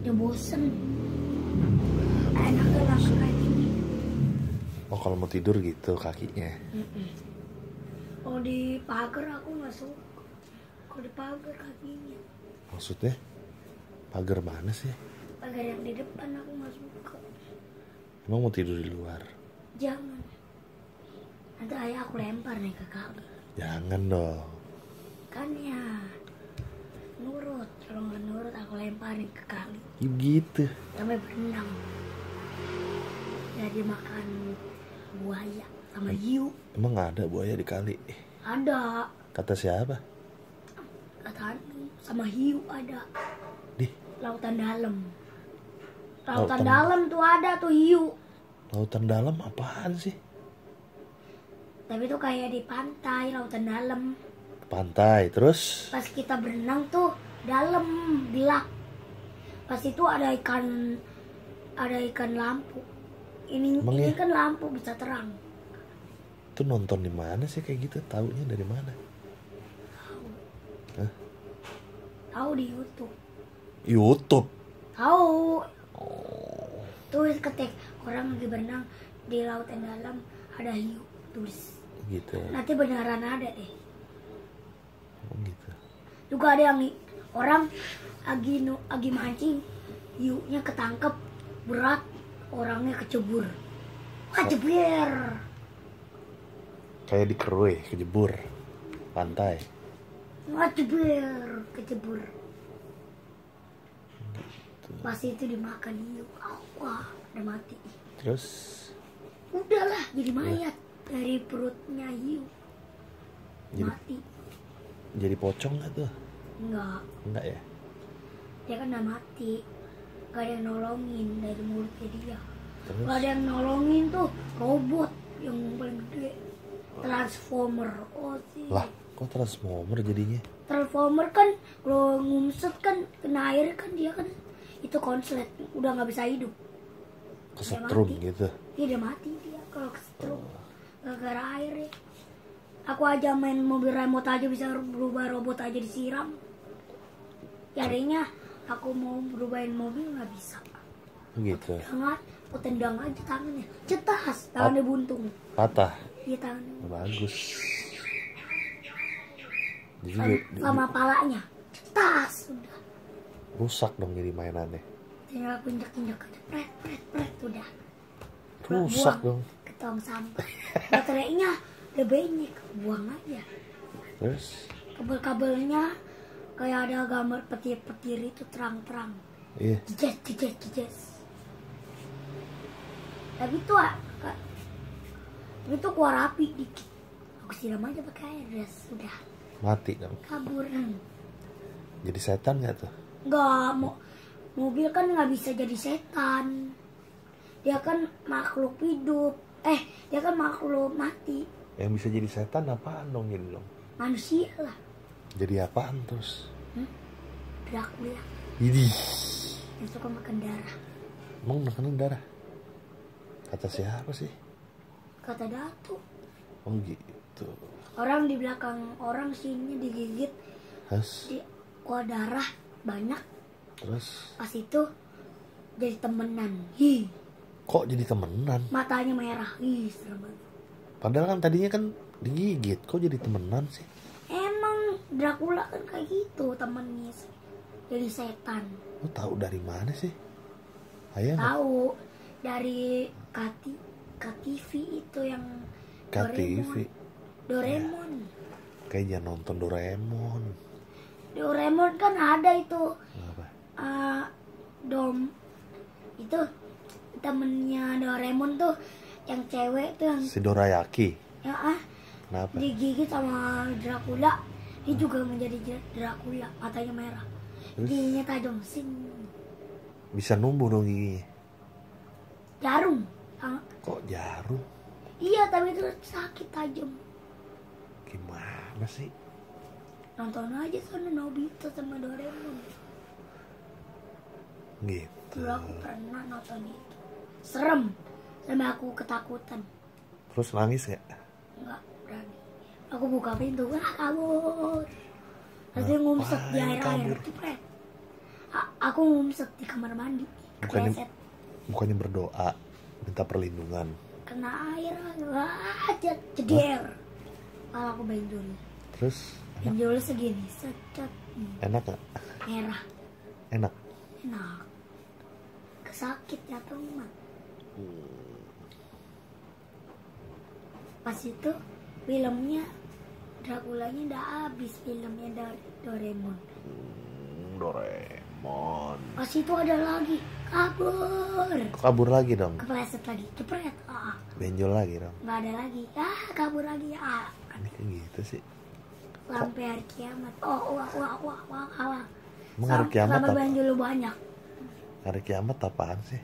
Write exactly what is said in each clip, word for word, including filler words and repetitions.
Ya bosen. Enaknya langsung kayak gini. Oh kalau mau tidur gitu kakinya. Kalau di pagar aku nggak suka. Kalau di pagar kakinya. Maksudnya? Pagar mana sih? Pagar yang di depan aku nggak suka. Emang mau tidur di luar? Jangan. Nanti ayah aku lempar nih ke kaki. Jangan dong. Kan ya nurut. Kalau nggak nurut aku lemparin ke kali. Ya gitu. Sampai berenang. Jadi makan buaya sama hiu. Emang gak ada buaya di kali? Ada. Kata siapa? Kata Anu, sama hiu ada. Di Lautan dalam. Lautan, Lautan dalam tuh ada tuh hiu. lautan dalam apaan sih? Tapi tuh kayak di pantai, lautan dalam. Pantai, terus? Pas kita berenang tuh dalam gelap. Pas itu ada ikan, ada ikan lampu. Ini Emang ini ya? kan lampu bisa terang. Itu nonton di mana sih kayak gitu? Taunya dari mana? Hah? Tahu di YouTube. YouTube. Tahu. Oh, Tulis ketik orang lagi berenang di lautan dalam ada hiu. Tulis. gitu. Nanti beneran ada deh. Oh, gitu. Juga ada yang orang lagi nu lagi mancing, hiunya ketangkep berat, orangnya kecebur. Wah, jebur. Kayak di Kerui, kejebur. Pantai. Wah, jebur, kecebur. Pas itu dimakan hiu. Oh, wah, udah mati. Terus? Udahlah, jadi mayat dari perutnya hiu. Jadi, Mati. jadi pocong gak tuh? Enggak, Enggak ya? dia kan udah mati. Gak ada yang nolongin dari mulutnya dia. Terus? Gak ada yang nolongin tuh robot yang paling gede. Transformer. Oh sih. Lah, kok transformer jadinya? Transformer kan kalau ngumset kan kena air kan dia kan itu konslet udah nggak bisa hidup. Kesetrum mati. gitu. Dia udah mati dia kalau kesetrum gara-gara air ya. Aku aja main mobil remote aja bisa berubah robot aja disiram. Jadinya aku mau berubahin mobil nggak bisa. Gitu. Tangan, aku tendang aja tangannya. Cetas, tangannya buntung. Patah. Iya tangannya. Bagus. Jadi Sama, di- sama palanya. Cetas, sudah. rusak dong jadi mainannya. Tinggal aku injek-injek aja. Pret, pret, pret, udah. Rusak Buang dong. ke tong sampah. Baterainya udah banyak, buang aja. Terus? Kabel-kabelnya kayak ada gambar petir-petir itu terang-terang. Iya. Jejes, jejes, jejes. Tapi tuh, ah, Kak, tapi tuh keluar api dikit. Aku siram aja pakai air, gas, udah Mati dong. kabur. Hmm. Jadi setan gak tuh? Nggak mau, mobil kan nggak bisa jadi setan. Dia kan makhluk hidup. Eh, dia kan makhluk mati. Yang bisa jadi setan apaan dong jadi dong? Manusia lah. Jadi apaan terus? Hmm? Dracula Idih. yang suka makan darah. Emang makanan darah? Kata siapa sih? Kata Datu. Oh gitu. Orang di belakang orang sini digigit, Terus? di keluar darah banyak. Terus? Pas itu jadi temenan. Hi, Kok jadi temenan? matanya merah. Ih, serem banget. Padahal kan tadinya kan digigit. Kok jadi temenan sih? Emang Dracula kan kayak gitu temennya. Jadi setan. Lo tahu dari mana sih? Ayah nggak? Tahu dari Kati K-T V itu yang K T V. Doraemon. Doraemon. Kayak jangan nonton Doraemon. Doraemon kan ada itu Apa? uh, dom itu temennya Doraemon tuh yang cewek tuh yang Si Dorayaki. ya ah Kenapa? digigit sama Dracula, dia juga menjadi Dracula, matanya merah, Terus? giginya tajam, sing Bisa numbuh dong giginya. jarum. Ah, Kok jarum? iya tapi itu sakit tajam. Gimana sih? Nonton aja sana Nobita sama Doraemon. Gitu. Dulu aku pernah nonton itu. Serem. Sampai aku ketakutan. Terus nangis gak? Enggak berani. Aku buka pintu, ah kabur. Terus dia ngumset di Ngapain air-air. kabur? Cepet. A- Aku ngumset di kamar mandi. Bukannya, Kepleset. bukannya berdoa, minta perlindungan. Kena air aja jeder. Kalau aku benjol. Terus enak, Benjol segini, secet. Hmm, enak gak? merah. Enak. Enak. Kesakit ya teman. Pas itu filmnya Draculanya udah habis, filmnya dari Doraemon. Hmm, Doraemon. Pas itu ada lagi kabur. Kabur lagi dong. Kepleset lagi, cepret. Ah, Benjol lagi dong. nggak ada lagi. Ah, kabur lagi. Ah, Ini kayak gitu sih. sampai hari kiamat. Oh, wah, wah, wah, wah, wah. Emang hari Sam- kiamat sampai apa? benjol banyak. Hari kiamat apaan sih?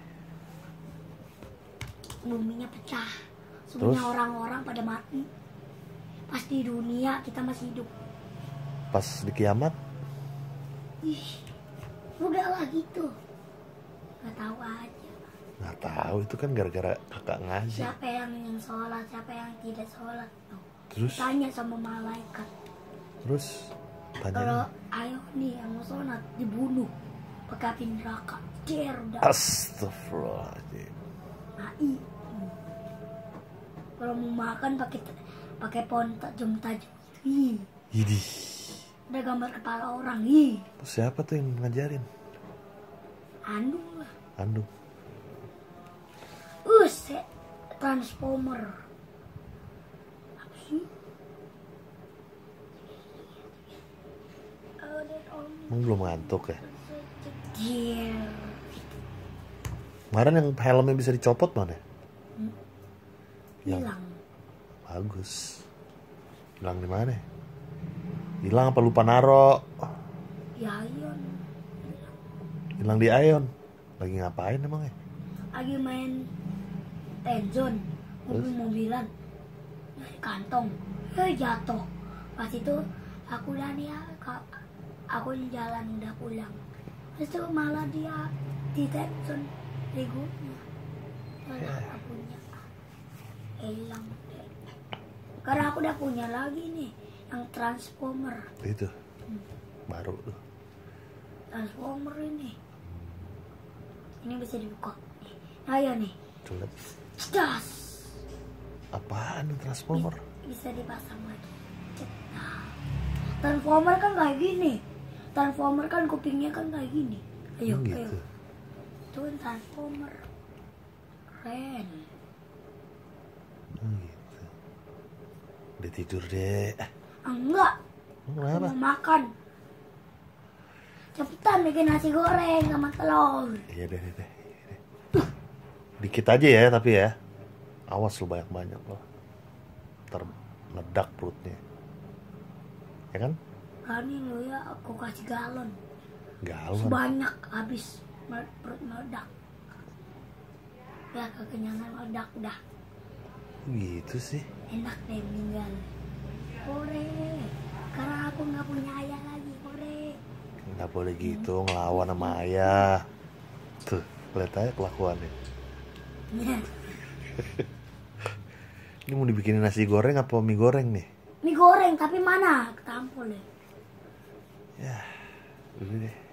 Buminya pecah. Semuanya Terus? orang-orang pada mati. Pas di dunia kita masih hidup. Pas di kiamat? Ih, udahlah gitu. Gak tahu aja. Nggak tahu, itu kan gara-gara kakak ngaji. Siapa yang yang sholat, siapa yang tidak sholat. Tuh. Terus, Tanya sama malaikat. terus Kalau tanya. ayo nih yang mau sholat dibunuh pakai api neraka. Cer udah. Astagfirullahaladzim. Ai. Hmm. Kalau mau makan pakai pakai pohon tajam-tajam. Ih, Idih. ada gambar kepala orang. Ih, Terus siapa tuh yang ngajarin? andung lah. Andung. Uset, Transformer. Apa sih? Emang belum ngantuk ya? Dia Kemarin yang helmnya bisa dicopot mana? Yang hilang. bagus. Hilang di mana? Hilang apa lupa naro? Ya Ion Hilang di Ion. Lagi ngapain emang ya? lagi main Tenzon, mobil-mobilan dari kantong, eh jatuh. Pas itu aku dan dia, aku di jalan udah pulang. Terus itu malah dia di Tenzon regonya. Malah aku punya hilang. Karena aku udah punya lagi nih yang Transformer. Itu. Baru tuh. Transformer ini. Ini bisa dibuka. Ayo nih. Coba. Das. Apaan nih Transformer? Bisa dipasang lagi. Cetak. Transformer kan kayak gini. Transformer kan kupingnya kan kayak gini. Ayo, Hmm, ayo. gitu. Itu kan Transformer. Keren. Hmm, gitu. Udah tidur deh. Ah, enggak. Emang Aku kenapa? mau makan. Cepetan bikin nasi goreng sama telur. Iya deh, deh, deh. Dikit aja ya tapi ya. Awas lu banyak-banyak loh. Ntar meledak perutnya. Ya kan? Berani lu ya, aku kasih galon. Galon. Sebanyak habis mele- perut meledak. Ya kekenyangan meledak udah. Gitu sih. Enak deh meninggal. Kore. Karena aku nggak punya ayah lagi, kore. Nggak boleh gitu ngelawan sama ayah. Tuh, lihat aja kelakuannya. Ya. Ini mau dibikinin nasi goreng apa mie goreng nih? Mie goreng tapi mana? Ketampol deh. Ya, udah deh.